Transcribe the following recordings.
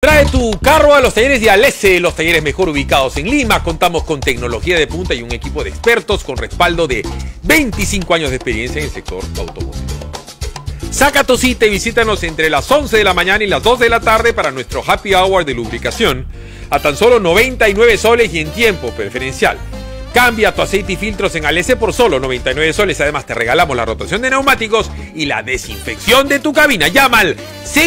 Trae tu carro a los talleres de Alesse, los talleres mejor ubicados en Lima. Contamos con tecnología de punta y un equipo de expertos con respaldo de 25 años de experiencia en el sector automotriz. Saca tu cita y visítanos entre las 11 de la mañana y las 2 de la tarde para nuestro happy hour de lubricación a tan solo 99 soles y en tiempo preferencial. Cambia tu aceite y filtros en Alesse por solo 99 soles. Además te regalamos la rotación de neumáticos y la desinfección de tu cabina. Llama al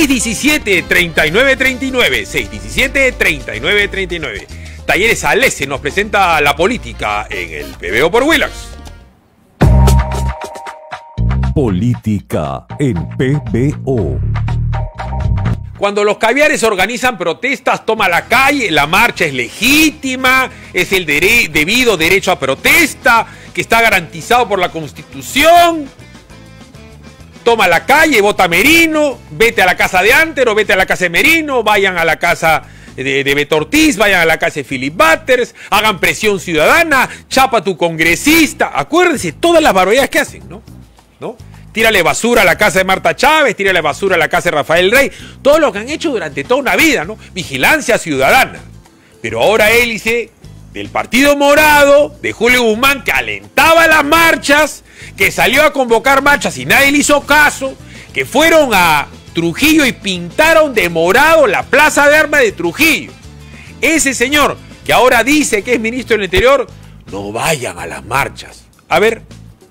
617-3939. 617-3939. Talleres Alesse nos presenta la política en el PBO por Willax. Política en PBO. Cuando los caviares organizan protestas, toma la calle, la marcha es legítima, es el debido derecho a protesta, que está garantizado por la Constitución. Toma la calle, vota Merino, vete a la casa de Antero, vete a la casa de Merino, vayan a la casa de Beto Ortiz, vayan a la casa de Philip Butters, hagan presión ciudadana, chapa a tu congresista. Acuérdense todas las barbaridades que hacen, ¿no? Tírale basura a la casa de Marta Chávez, tírale basura a la casa de Rafael Rey, todo lo que han hecho durante toda una vida, ¿no? Vigilancia ciudadana. Pero ahora hélice del Partido Morado, de Julio Guzmán, que alentaba las marchas, que salió a convocar marchas y nadie le hizo caso, que fueron a Trujillo y pintaron de morado la Plaza de Armas de Trujillo. Ese señor, que ahora dice que es ministro del Interior, no vayan a las marchas. A ver.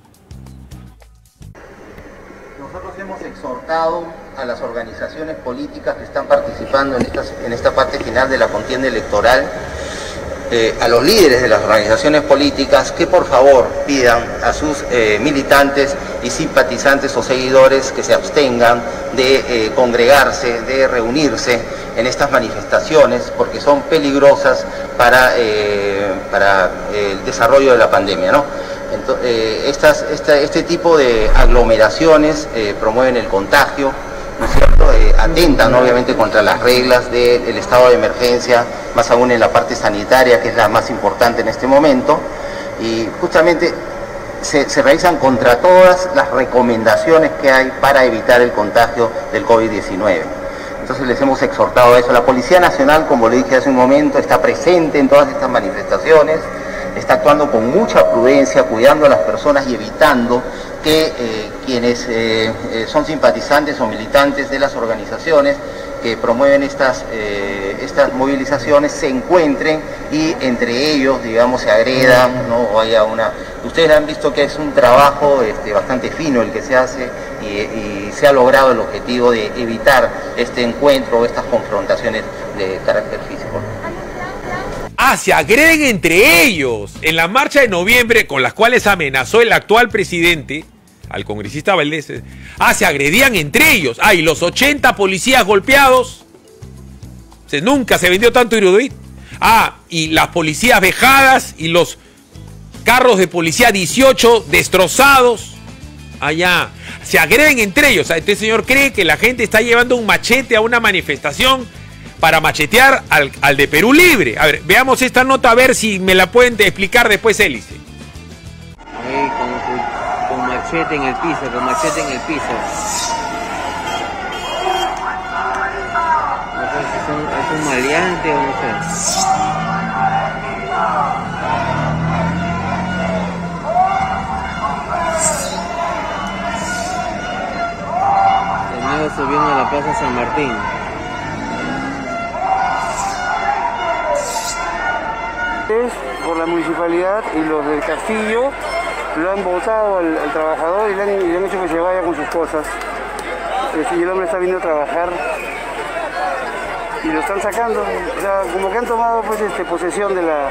Nosotros hemos exhortado a las organizaciones políticas que están participando en esta parte final de la contienda electoral, a los líderes de las organizaciones políticas, que por favor pidan a sus militantes y simpatizantes o seguidores que se abstengan de congregarse, de reunirse en estas manifestaciones, porque son peligrosas para el desarrollo de la pandemia, ¿no? Este tipo de aglomeraciones promueven el contagio, ¿no es cierto? Atentan obviamente contra las reglas del estado de emergencia, más aún en la parte sanitaria, que es la más importante en este momento, y justamente se realizan contra todas las recomendaciones que hay para evitar el contagio del COVID-19. Entonces les hemos exhortado a eso. La Policía Nacional, como le dije hace un momento, está presente en todas estas manifestaciones, está actuando con mucha prudencia, cuidando a las personas y evitando que quienes son simpatizantes o militantes de las organizaciones que promueven estas movilizaciones se encuentren y entre ellos, digamos, se agredan, ¿no? O haya una... Ustedes han visto que es un trabajo bastante fino el que se hace y se ha logrado el objetivo de evitar este encuentro o estas confrontaciones de carácter físico. Se agreden entre ellos en la marcha de noviembre con las cuales amenazó el actual presidente al congresista Valdés. Se agredían entre ellos. Y los 80 policías golpeados. Nunca se vendió tanto Iruduit. Y las policías vejadas y los carros de policía 18 destrozados. Allá. Se agreden entre ellos. Este señor cree que la gente está llevando un machete a una manifestación para machetear al de Perú Libre. A ver, veamos esta nota, a ver si me la pueden explicar después, Hélice. Ahí con machete en el piso, con machete en el piso. No sé si es un maleante o no sé. De nuevo subiendo a la Plaza San Martín. Por la municipalidad y los del Castillo lo han votado al trabajador y le han hecho que se vaya con sus cosas. Y el hombre está viniendo a trabajar y lo están sacando. O sea, como que han tomado pues posesión de la...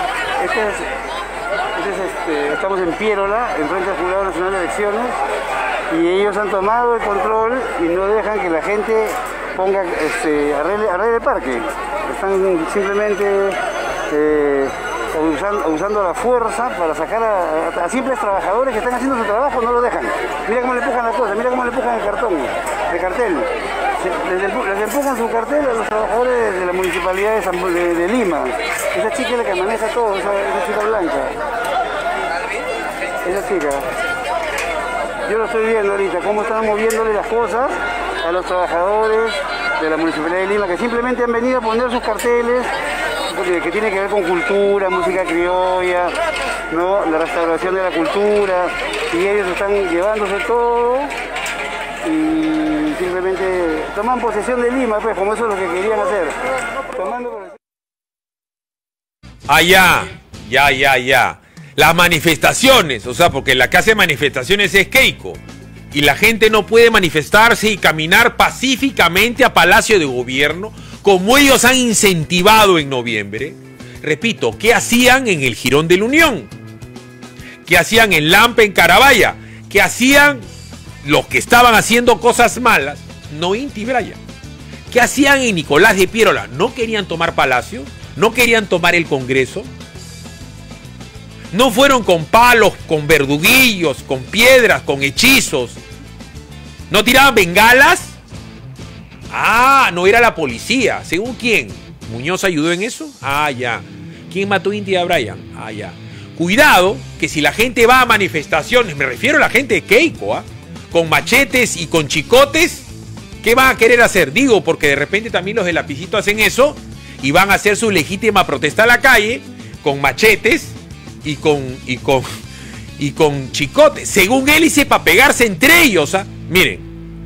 Estamos en Piérola, enfrente al Jurado Nacional de Elecciones, y ellos han tomado el control y no dejan que la gente ponga arregle el parque. Están simplemente usando la fuerza para sacar a simples trabajadores que están haciendo su trabajo, no lo dejan. Mira cómo le empujan la cosa, mira cómo le empujan el cartón, el cartel. Les empujan su cartel a los trabajadores de la municipalidad de Lima. Esa chica es la que maneja todo, esa chica blanca. Esa chica. Yo lo estoy viendo ahorita, cómo están moviéndole las cosas a los trabajadores de la Municipalidad de Lima, que simplemente han venido a poner sus carteles que tiene que ver con cultura, música criolla, ¿no? La restauración de la cultura, y ellos están llevándose todo y simplemente toman posesión de Lima, pues, como eso es lo que querían hacer. Ya. Las manifestaciones, o sea, porque la que hace manifestaciones es Keiko. Y la gente no puede manifestarse y caminar pacíficamente a Palacio de Gobierno, como ellos han incentivado en noviembre. Repito, ¿qué hacían en el Jirón de la Unión? ¿Qué hacían en Lampa, en Carabaya? ¿Qué hacían los que estaban haciendo cosas malas? No Inti Braya. ¿Qué hacían en Nicolás de Piérola? ¿No querían tomar Palacio? ¿No querían tomar el Congreso? ¿No fueron con palos, con verduguillos, con piedras, con hechizos? ¿No tiraban bengalas? Ah, no era la policía. ¿Según quién? ¿Muñoz ayudó en eso? Ah, ya. ¿Quién mató a Inti Brian? Ah, ya. Cuidado, que si la gente va a manifestaciones, me refiero a la gente de Keiko, ¿ah? Con machetes y con chicotes, ¿qué van a querer hacer? Digo, porque de repente también los de Lapicito hacen eso y van a hacer su legítima protesta a la calle con machetes y con chicotes, según él, hice para pegarse entre ellos, ¿ah? Miren.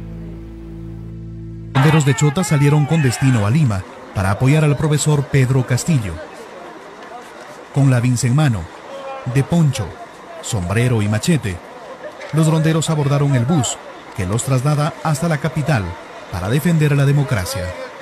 Los de Chota salieron con destino a Lima para apoyar al profesor Pedro Castillo. Con la vinza en mano, de poncho, sombrero y machete, los ronderos abordaron el bus que los traslada hasta la capital para defender la democracia.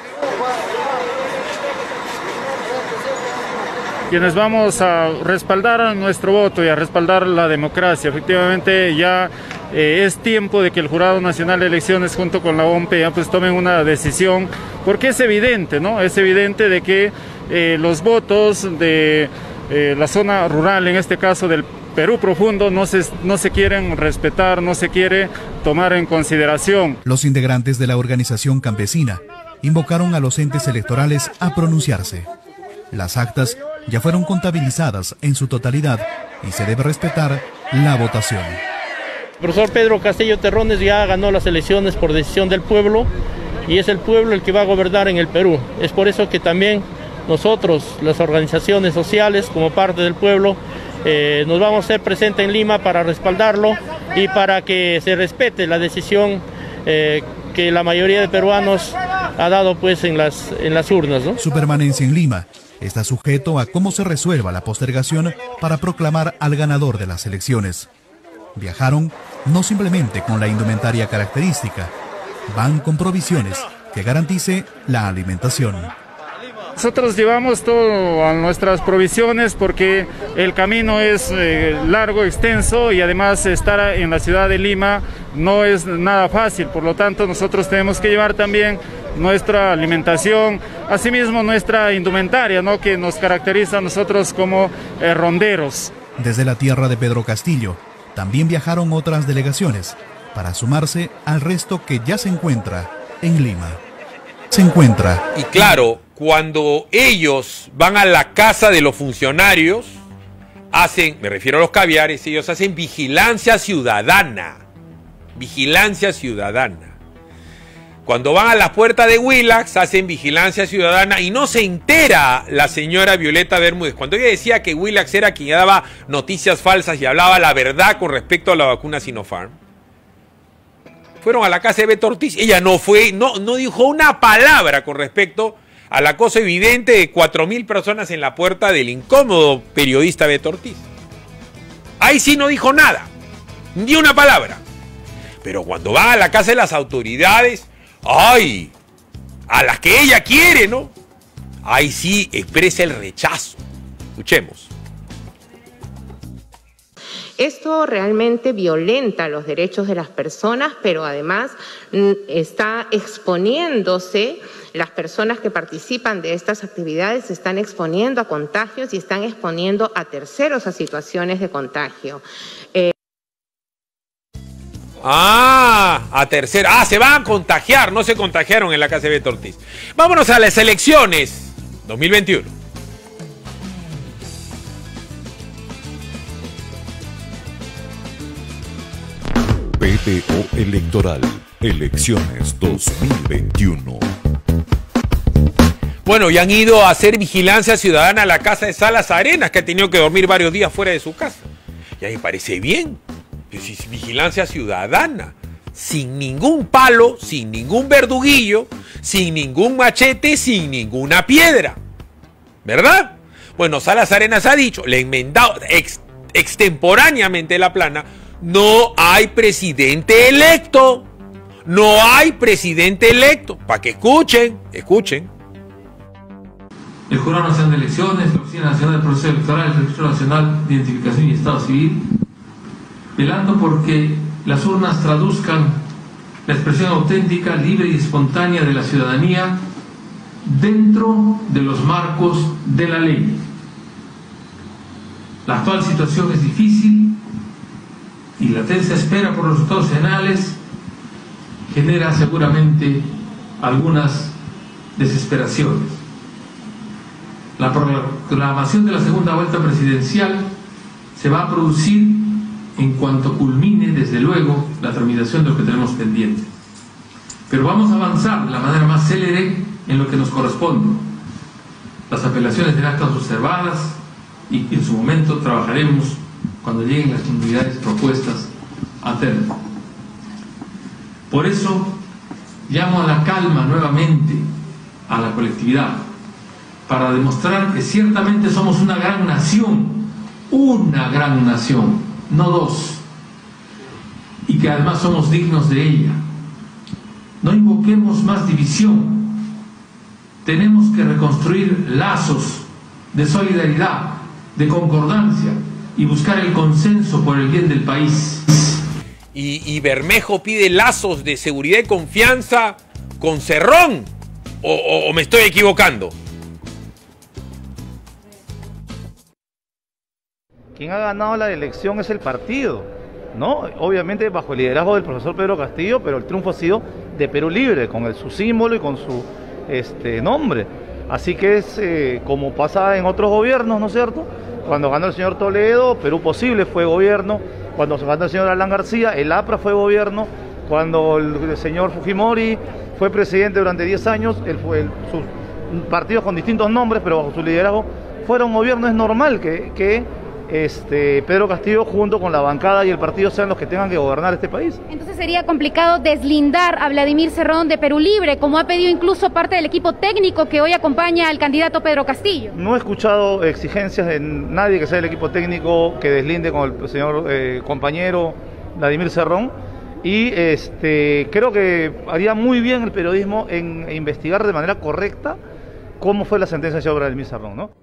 Quienes vamos a respaldar nuestro voto y a respaldar la democracia. Efectivamente ya es tiempo de que el Jurado Nacional de Elecciones junto con la OMP ya pues tomen una decisión, porque es evidente, ¿no? Es evidente de que los votos de la zona rural, en este caso del Perú profundo, no se quieren respetar, no se quiere tomar en consideración. Los integrantes de la organización campesina invocaron a los entes electorales a pronunciarse. Las actas ya fueron contabilizadas en su totalidad y se debe respetar la votación. El profesor Pedro Castillo Terrones ya ganó las elecciones por decisión del pueblo y es el pueblo el que va a gobernar en el Perú. Es por eso que también nosotros, las organizaciones sociales, como parte del pueblo, nos vamos a hacer presentes en Lima para respaldarlo y para que se respete la decisión que la mayoría de peruanos ha dado pues en las urnas, ¿no? Su permanencia en Lima está sujeto a cómo se resuelva la postergación para proclamar al ganador de las elecciones. Viajaron no simplemente con la indumentaria característica, van con provisiones que garantice la alimentación. Nosotros llevamos todas nuestras provisiones porque el camino es largo, extenso, y además estar en la ciudad de Lima no es nada fácil. Por lo tanto, nosotros tenemos que llevar también nuestra alimentación, asimismo nuestra indumentaria, ¿no?, que nos caracteriza a nosotros como ronderos. Desde la tierra de Pedro Castillo también viajaron otras delegaciones para sumarse al resto que ya se encuentra en Lima. Y claro, cuando ellos van a la casa de los funcionarios, hacen, me refiero a los caviares, ellos hacen vigilancia ciudadana. Vigilancia ciudadana. Cuando van a la puerta de Willax, hacen vigilancia ciudadana y no se entera la señora Violeta Bermúdez. Cuando ella decía que Willax era quien daba noticias falsas y hablaba la verdad con respecto a la vacuna Sinopharm, fueron a la casa de Beto Ortiz. Ella no fue, no dijo una palabra con respecto al acoso evidente de 4.000 personas en la puerta del incómodo periodista Beto Ortiz. Ahí sí no dijo nada, ni una palabra. Pero cuando van a la casa de las autoridades, ¡ay!, a las que ella quiere, ¿no? Ahí sí expresa el rechazo. Escuchemos. Esto realmente violenta los derechos de las personas, pero además está exponiéndose, las personas que participan de estas actividades se están exponiendo a contagios y están exponiendo a terceros a situaciones de contagio. A tercera. Se van a contagiar, no se contagiaron en la casa de Beto Ortiz. Vámonos a las elecciones 2021. PBO Electoral, elecciones 2021. Bueno, y han ido a hacer vigilancia ciudadana a la casa de Salas Arenas, que ha tenido que dormir varios días fuera de su casa. Y a mí me parece bien, que si es vigilancia ciudadana, sin ningún palo, sin ningún verduguillo, sin ningún machete, sin ninguna piedra. ¿Verdad? Bueno, Salas Arenas ha dicho, le ha enmendado extemporáneamente la plana, no hay presidente electo. No hay presidente electo. Para que escuchen. El Jurado Nacional de Elecciones, la Oficina Nacional de Proceso Electoral, el Registro Nacional de Identificación y Estado Civil, velando porque las urnas traduzcan la expresión auténtica, libre y espontánea de la ciudadanía dentro de los marcos de la ley. La actual situación es difícil y la tensa espera por los resultados finales genera seguramente algunas desesperaciones. La proclamación de la segunda vuelta presidencial se va a producir en cuanto culmine, desde luego, la tramitación de lo que tenemos pendiente. Pero vamos a avanzar de la manera más célere en lo que nos corresponde. Las apelaciones serán actas observadas y en su momento trabajaremos cuando lleguen las comunidades propuestas a término. Por eso llamo a la calma nuevamente a la colectividad, para demostrar que ciertamente somos una gran nación, no dos, y que además somos dignos de ella. No invoquemos más división, tenemos que reconstruir lazos de solidaridad, de concordancia y buscar el consenso por el bien del país. Y Bermejo pide lazos de seguridad y confianza con Cerrón, o me estoy equivocando. Quien ha ganado la elección es el partido, ¿no? Obviamente bajo el liderazgo del profesor Pedro Castillo, pero el triunfo ha sido de Perú Libre, con su símbolo y con su nombre. Así que es como pasa en otros gobiernos, ¿no es cierto? Cuando ganó el señor Toledo, Perú Posible fue gobierno. Cuando ganó el señor Alan García, el APRA fue gobierno. Cuando el señor Fujimori fue presidente durante 10 años, sus partidos con distintos nombres, pero bajo su liderazgo, fueron gobierno. Es normal que Pedro Castillo junto con la bancada y el partido sean los que tengan que gobernar este país. Entonces sería complicado deslindar a Vladimir Cerrón de Perú Libre, como ha pedido incluso parte del equipo técnico que hoy acompaña al candidato Pedro Castillo. No he escuchado exigencias de nadie que sea del equipo técnico que deslinde con el señor compañero Vladimir Cerrón, y creo que haría muy bien el periodismo en investigar de manera correcta cómo fue la sentencia de Vladimir Cerrón, ¿no?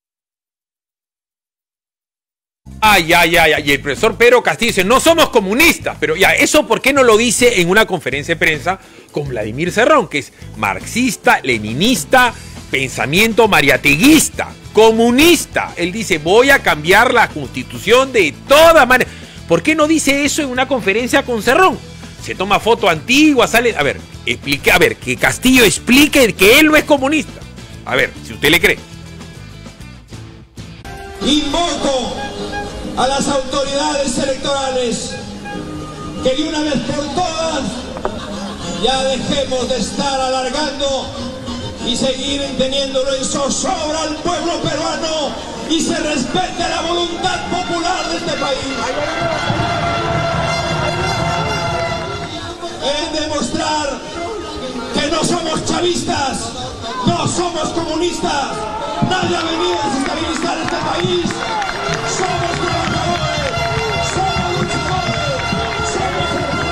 Y el profesor Pedro Castillo dice, no somos comunistas, pero ya, ¿eso por qué no lo dice en una conferencia de prensa con Vladimir Cerrón, que es marxista, leninista, pensamiento mariateguista, comunista? Él dice, voy a cambiar la constitución de todas maneras. ¿Por qué no dice eso en una conferencia con Cerrón? Se toma foto antigua, sale... A ver, que Castillo explique que él no es comunista. A ver, si usted le cree. Invoco a las autoridades electorales que de una vez por todas ya dejemos de estar alargando y seguir teniéndolo en zozobra al pueblo peruano y se respete la voluntad popular de este país. Es demostrar que no somos chavistas, no somos comunistas, nadie ha venido a desestabilizar este país. Somos trabajadores, somos luchadores, somos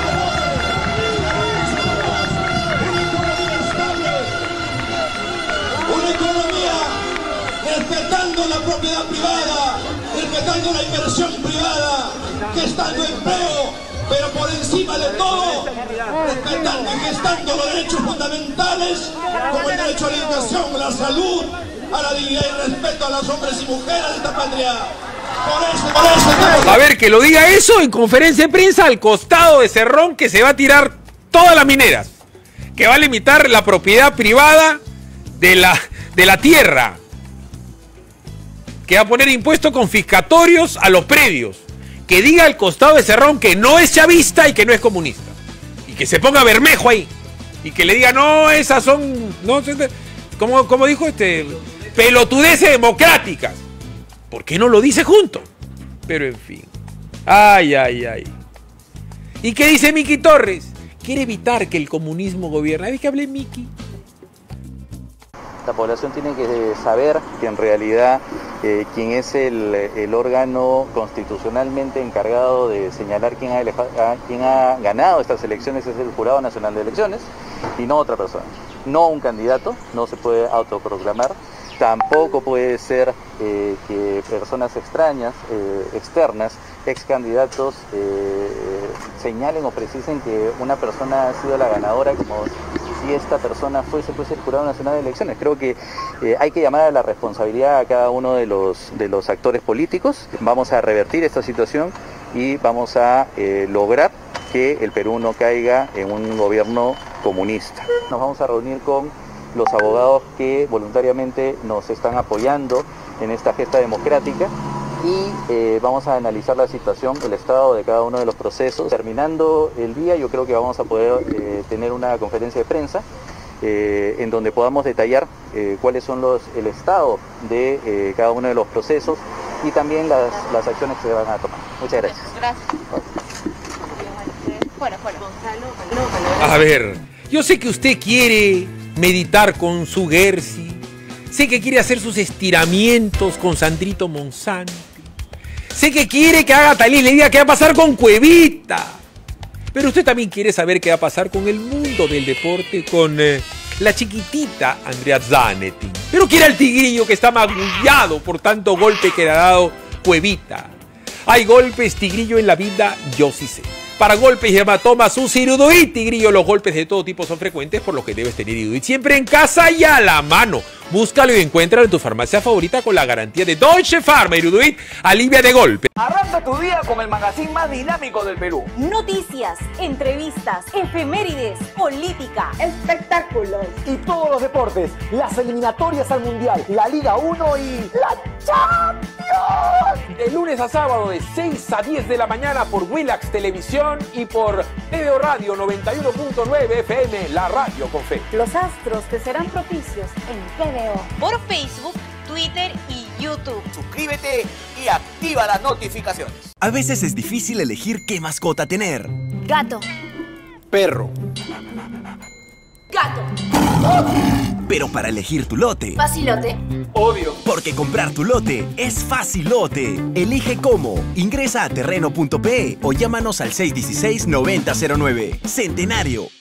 una economía respetando la propiedad privada, respetando la inversión privada, gestando empleo, pero por encima de todo, respetando y gestando los derechos fundamentales, como el derecho a la educación, a la salud, a la dignidad y respeto a los hombres y mujeres de esta patria. Por eso. A ver, que lo diga eso en conferencia de prensa al costado de Cerrón, que se va a tirar todas las mineras, que va a limitar la propiedad privada de la tierra, que va a poner impuestos confiscatorios a los predios, que diga al costado de Cerrón que no es chavista y que no es comunista, y que se ponga Bermejo ahí. Y que le diga, no, esas son, no, como dijo pelotudeces democráticas. ¿Por qué no lo dice junto? Pero en fin. Ay. ¿Y qué dice Miki Torres? Quiere evitar que el comunismo gobierne. ¿Ves que hablé, Miki? La población tiene que saber que en realidad quien es el órgano constitucionalmente encargado de señalar quién ha ganado estas elecciones es el Jurado Nacional de Elecciones y no otra persona. No un candidato, no se puede autoproclamar. Tampoco puede ser que personas extrañas, externas, ex candidatos, señalen o precisen que una persona ha sido la ganadora como si esta persona fuese el Jurado Nacional de Elecciones. Creo que hay que llamar a la responsabilidad a cada uno de los actores políticos. Vamos a revertir esta situación y vamos a lograr que el Perú no caiga en un gobierno comunista. Nos vamos a reunir con los abogados que voluntariamente nos están apoyando en esta gesta democrática y vamos a analizar la situación, el estado de cada uno de los procesos. Terminando el día, yo creo que vamos a poder tener una conferencia de prensa en donde podamos detallar cuáles son el estado de cada uno de los procesos y también las acciones que se van a tomar. Muchas gracias. Gracias. Fuera. A ver, yo sé que usted quiere meditar con su Gersi, sé que quiere hacer sus estiramientos con Sandrito Monsanto, sé que quiere que haga Talís le diga qué va a pasar con Cuevita, pero usted también quiere saber qué va a pasar con el mundo del deporte, con la chiquitita Andrea Zanetti, pero quiere al tigrillo que está magullado por tanto golpe que le ha dado Cuevita. Hay golpes, tigrillo, en la vida, yo sí sé. Para golpes y hematomas, un Iruduit, tigrillo. Los golpes de todo tipo son frecuentes, por lo que debes tener Iruduit siempre en casa y a la mano. Búscalo y encuéntralo en tu farmacia favorita con la garantía de Deutsche Pharma. Iruduit alivia de golpe. Arranca tu día con el magazine más dinámico del Perú. Noticias, entrevistas, efemérides, política, espectáculos y todos los deportes. Las eliminatorias al Mundial, la Liga 1 y la Champions. De lunes a sábado de 6 a 10 de la mañana por Willax Televisión y por TVO Radio 91.9 FM, la radio con fe. Los astros te serán propicios en TVO. Por Facebook, Twitter y YouTube. Suscríbete y activa las notificaciones. A veces es difícil elegir qué mascota tener. Gato. Perro. Gato. Pero para elegir tu lote... Facilote. Obvio. Porque comprar tu lote es facilote. Elige cómo. Ingresa a terreno.pe o llámanos al 616-9009. Centenario.